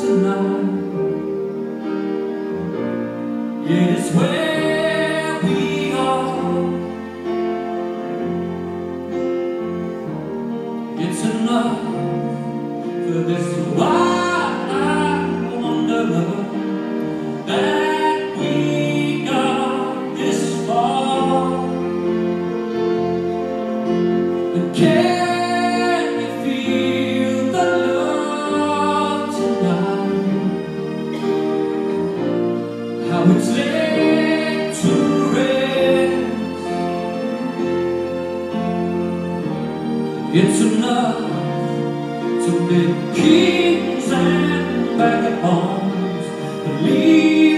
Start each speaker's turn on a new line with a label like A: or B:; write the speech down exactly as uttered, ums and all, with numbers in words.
A: tonight. It is where we are. It's enough for this wild wanderer that we got this far. But can you feel the love tonight? How it's laid to rest. It's enough to make kings and vagabonds believe